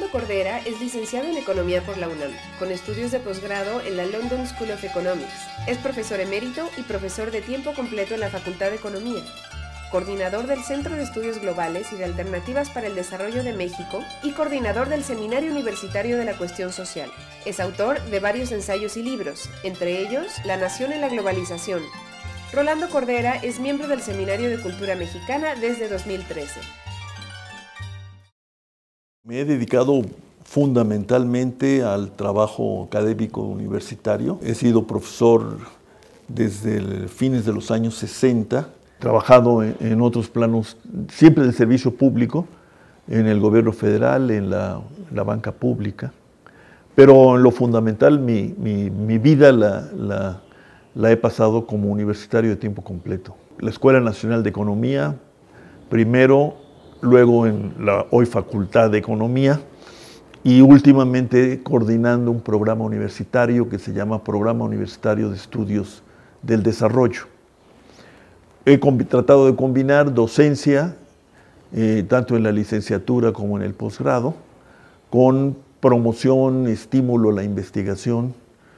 Rolando Cordera es licenciado en Economía por la UNAM, con estudios de posgrado en la London School of Economics. Es profesor emérito y profesor de tiempo completo en la Facultad de Economía, coordinador del Centro de Estudios Globales y de Alternativas para el Desarrollo de México y coordinador del Seminario Universitario de la Cuestión Social. Es autor de varios ensayos y libros, entre ellos La Nación en la Globalización. Rolando Cordera es miembro del Seminario de Cultura Mexicana desde 2013. Me he dedicado fundamentalmente al trabajo académico universitario. He sido profesor desde fines de los años 60, trabajado en otros planos, siempre del servicio público, en el gobierno federal, en la banca pública. Pero en lo fundamental, mi vida la he pasado como universitario de tiempo completo. La Escuela Nacional de Economía, primero, luego en la hoy Facultad de Economía y últimamente coordinando un programa universitario que se llama Programa Universitario de Estudios del Desarrollo. He tratado de combinar docencia, tanto en la licenciatura como en el posgrado, con promoción, estímulo a la investigación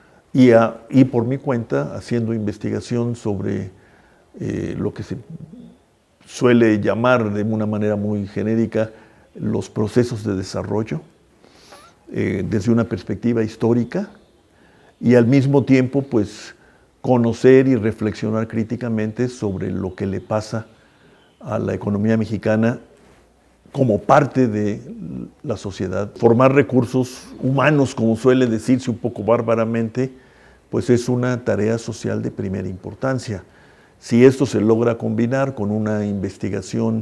y por mi cuenta haciendo investigación sobre lo que se suele llamar de una manera muy genérica los procesos de desarrollo desde una perspectiva histórica y al mismo tiempo pues conocer y reflexionar críticamente sobre lo que le pasa a la economía mexicana como parte de la sociedad. Formar recursos humanos, como suele decirse un poco bárbaramente, pues es una tarea social de primera importancia. Si esto se logra combinar con una investigación,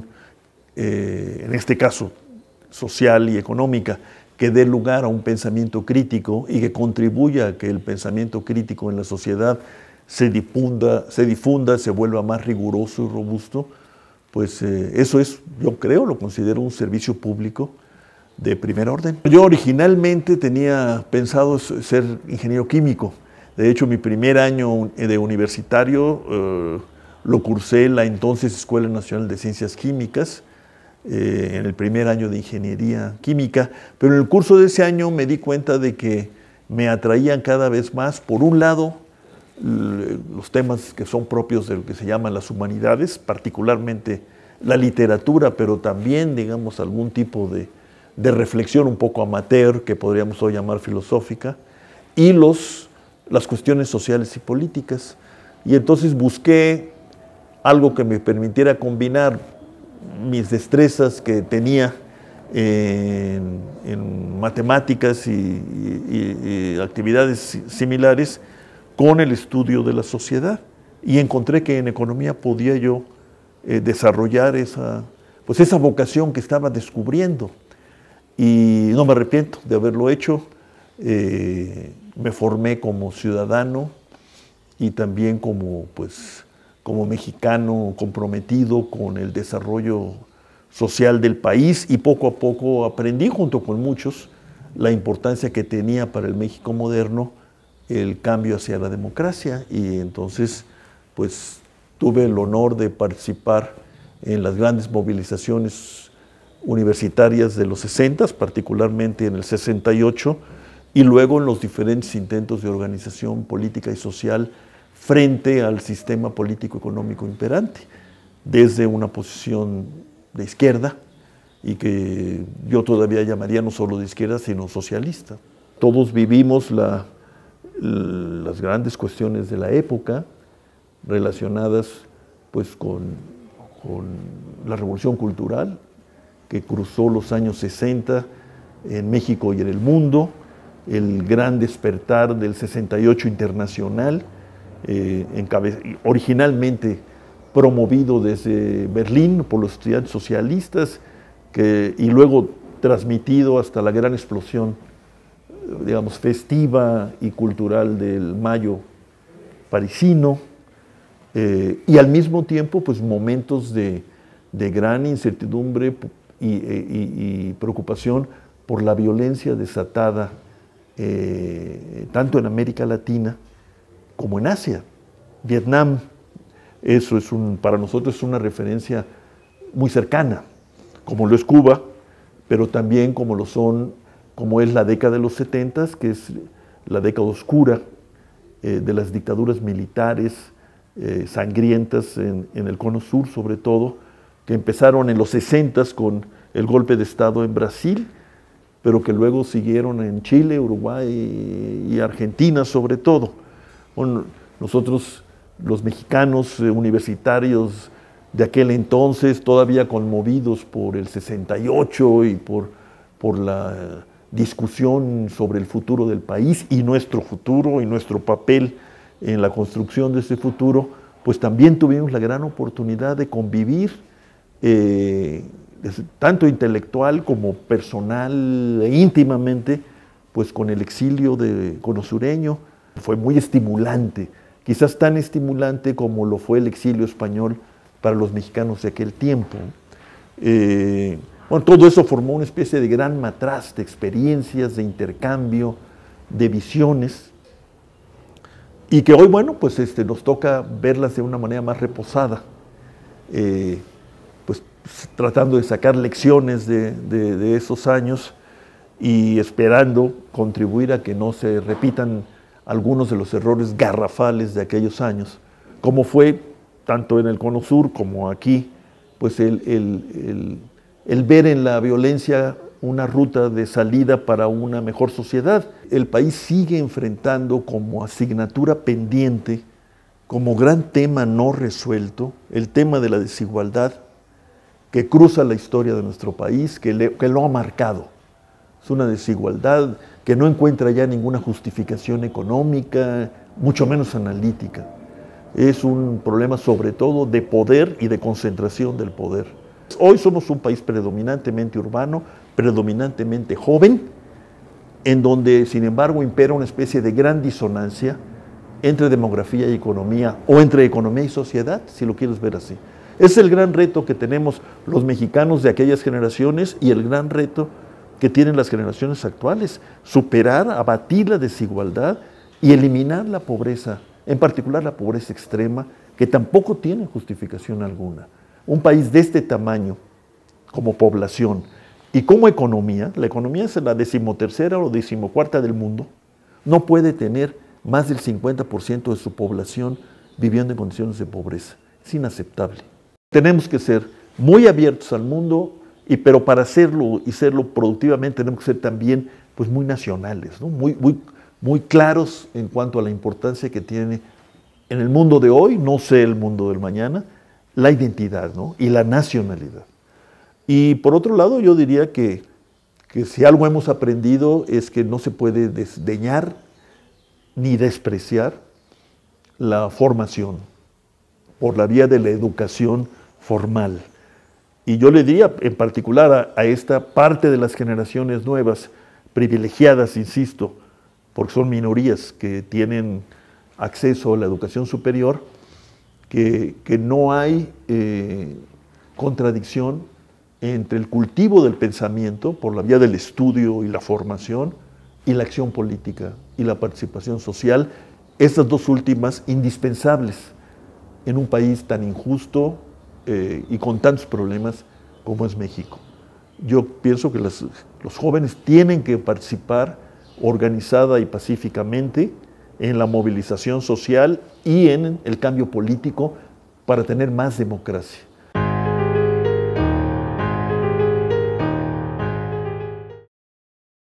en este caso social y económica, que dé lugar a un pensamiento crítico y que contribuya a que el pensamiento crítico en la sociedad se difunda, se vuelva más riguroso y robusto, pues eso es, yo creo, lo considero un servicio público de primer orden. Yo originalmente tenía pensado ser ingeniero químico. De hecho, mi primer año de universitario lo cursé en la entonces Escuela Nacional de Ciencias Químicas, en el primer año de Ingeniería Química, pero en el curso de ese año me di cuenta de que me atraían cada vez más, por un lado, los temas que son propios de lo que se llaman las humanidades, particularmente la literatura, pero también, digamos, algún tipo de reflexión un poco amateur, que podríamos hoy llamar filosófica, y las cuestiones sociales y políticas. Y entonces busqué algo que me permitiera combinar mis destrezas que tenía en matemáticas y actividades similares con el estudio de la sociedad. Y encontré que en economía podía yo desarrollar esa vocación que estaba descubriendo. Y no me arrepiento de haberlo hecho. Me formé como ciudadano y también como mexicano comprometido con el desarrollo social del país, y poco a poco aprendí junto con muchos la importancia que tenía para el México moderno el cambio hacia la democracia, y entonces pues tuve el honor de participar en las grandes movilizaciones universitarias de los 60, particularmente en el 68, y luego en los diferentes intentos de organización política y social frente al sistema político-económico imperante, desde una posición de izquierda, y que yo todavía llamaría no solo de izquierda, sino socialista. Todos vivimos las grandes cuestiones de la época relacionadas pues, con la revolución cultural que cruzó los años 60 en México y en el mundo, el gran despertar del 68 internacional, originalmente promovido desde Berlín por los estudiantes socialistas y luego transmitido hasta la gran explosión, digamos, festiva y cultural del Mayo parisino, y al mismo tiempo pues, momentos de gran incertidumbre y preocupación por la violencia desatada tanto en América Latina como en Asia. Vietnam, eso para nosotros es una referencia muy cercana, como lo es Cuba, pero también como lo son como es la década de los 70, que es la década oscura de las dictaduras militares sangrientas en el Cono Sur, sobre todo, que empezaron en los 60 con el golpe de Estado en Brasil, pero que luego siguieron en Chile, Uruguay y Argentina sobre todo. Bueno, nosotros, los mexicanos universitarios de aquel entonces, todavía conmovidos por el 68 y por la discusión sobre el futuro del país y nuestro futuro y nuestro papel en la construcción de ese futuro, pues también tuvimos la gran oportunidad de convivir tanto intelectual como personal e íntimamente, pues con el exilio conosureño. Fue muy estimulante, quizás tan estimulante como lo fue el exilio español para los mexicanos de aquel tiempo. Bueno, todo eso formó una especie de gran matraz de experiencias, de intercambio, de visiones, y que hoy, bueno, pues nos toca verlas de una manera más reposada, pues tratando de sacar lecciones de esos años y esperando contribuir a que no se repitan algunos de los errores garrafales de aquellos años, como fue tanto en el Cono Sur como aquí, pues el ver en la violencia una ruta de salida para una mejor sociedad. El país sigue enfrentando como asignatura pendiente, como gran tema no resuelto, el tema de la desigualdad que cruza la historia de nuestro país, que lo ha marcado. Es una desigualdad que no encuentra ya ninguna justificación económica, mucho menos analítica. Es un problema sobre todo de poder y de concentración del poder. Hoy somos un país predominantemente urbano, predominantemente joven, en donde, sin embargo, impera una especie de gran disonancia entre demografía y economía, o entre economía y sociedad, si lo quieres ver así. Es el gran reto que tenemos los mexicanos de aquellas generaciones y el gran reto que tienen las generaciones actuales: superar, abatir la desigualdad y eliminar la pobreza, en particular la pobreza extrema, que tampoco tiene justificación alguna. Un país de este tamaño, como población y como economía, la economía es la 13ª o 14ª del mundo, no puede tener más del 50% de su población viviendo en condiciones de pobreza. Es inaceptable. Tenemos que ser muy abiertos al mundo, pero para hacerlo y serlo productivamente tenemos que ser también pues, muy nacionales, ¿no? muy claros en cuanto a la importancia que tiene en el mundo de hoy, no sé el mundo del mañana, la identidad, ¿no? Y la nacionalidad. Y por otro lado, yo diría que si algo hemos aprendido es que no se puede desdeñar ni despreciar la formación por la vía de la educación formal. Y yo le diría en particular a esta parte de las generaciones nuevas, privilegiadas, insisto, porque son minorías que tienen acceso a la educación superior, que no hay contradicción entre el cultivo del pensamiento por la vía del estudio y la formación y la acción política y la participación social, estas dos últimas indispensables en un país tan injusto y con tantos problemas como es México. Yo pienso que los jóvenes tienen que participar organizada y pacíficamente en la movilización social y en el cambio político para tener más democracia.